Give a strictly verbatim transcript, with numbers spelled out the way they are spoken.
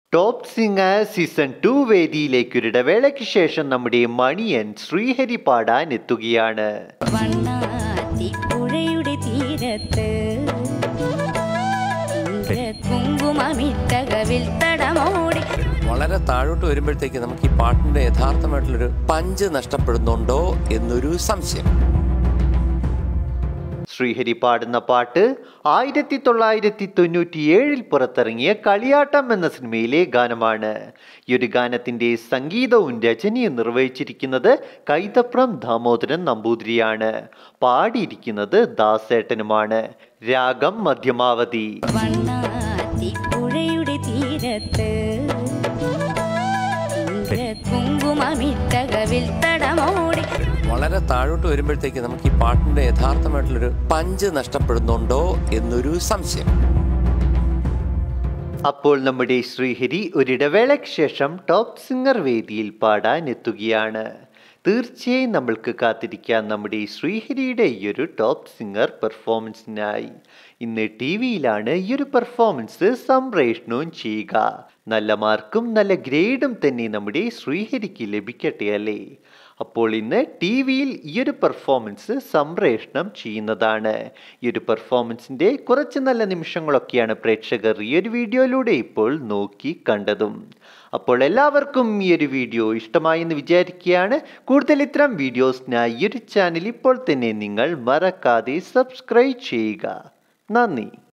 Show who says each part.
Speaker 1: Top singer season two വേദിയിലേക്ക് ഒരു ഇടവേളയ്ക്ക് ശേഷം നമ്മുടെ മണിയൻ ശ്രീഹരി പാടാൻ എത്തുകയാണ്.
Speaker 2: വണ്ണാത്തി പുഴയുടെ തീരത്ത് കുങ്കുമമിട്ടകവിൽ തടമോടി
Speaker 3: വളരെ താഴോട്ട് വരുമ്പോഴത്തേക്ക് നമുക്ക് ഈ പാട്ടിന്റെ യഥാർത്ഥമായിട്ടുള്ളൊരു പഞ്ച് നഷ്ടപ്പെടുന്നുണ്ടോ എന്നൊരു സംശയം.
Speaker 1: ശ്രീഹരി പാടുന്ന പാട്ട് ആയിരത്തി തൊള്ളായിരത്തി തൊണ്ണൂറ്റി ഏഴിൽ പുറത്തിറങ്ങിയ കളിയാട്ടം എന്ന സിനിമയിലെ ഗാനമാണ്. ഈ ഒരു ഗാനത്തിന്റെ സംഗീതവും രചനയും നിർവഹിച്ചിരിക്കുന്നത് കൈതപ്രം ദാമോദരൻ നമ്പൂതിരിയാണ്. പാടിയിരിക്കുന്നത് ദാസേട്ടനുമാണ്. രാഗം മധ്യമാവധി.
Speaker 2: വണ്ണാത്തി പുഴയുടെ തീരത്ത് കുങ്കുമമിട്ടകവിൽ തടമോടി
Speaker 3: വളരെ താഴോട്ട് വരുമ്പോഴത്തേക്ക് നമുക്ക് ഈ പാട്ടിന്റെ യഥാർത്ഥമായിട്ടുള്ളൊരു പഞ്ച് നഷ്ടപ്പെടുന്നുണ്ടോ എന്നൊരു സംശയം.
Speaker 1: അപ്പോൾ നമ്മുടെ ശ്രീഹരി ഒരിടവേളയ്ക്ക് ശേഷം ടോപ്പ് സിംഗർ വേദിയിൽ പാടാൻ എത്തുകയാണ്. തീർച്ചയായും നമ്മൾക്ക് കാത്തിരിക്കാം നമ്മുടെ ശ്രീഹരിയുടെ ഈ ഒരു ടോപ്പ് സിംഗർ പെർഫോമൻസിനായി. ഇന്ന് ടി വിയിലാണ് ഈ ഒരു പെർഫോമൻസ് സംപ്രേഷണവും ചെയ്യുക. നല്ല മാർക്കും നല്ല ഗ്രേഡും തന്നെ നമ്മുടെ ശ്രീഹരിക്ക് ലഭിക്കട്ടെ അല്ലേ. അപ്പോൾ ഇന്ന് ടി വിയിൽ ഈ ഒരു പെർഫോമൻസ് സംപ്രേഷണം ചെയ്യുന്നതാണ്. ഈ ഒരു പെർഫോമൻസിൻ്റെ കുറച്ച് നല്ല നിമിഷങ്ങളൊക്കെയാണ് പ്രേക്ഷകർ ഈ ഒരു വീഡിയോയിലൂടെ ഇപ്പോൾ നോക്കി കണ്ടതും. അപ്പോൾ എല്ലാവർക്കും ഈ ഒരു വീഡിയോ ഇഷ്ടമായി എന്ന് വിചാരിക്കുകയാണ്. കൂടുതൽ ഇത്തരം വീഡിയോസിനായി ഈ ഒരു ചാനൽ ഇപ്പോൾ തന്നെ നിങ്ങൾ മറക്കാതെ സബ്സ്ക്രൈബ് ചെയ്യുക. നന്ദി.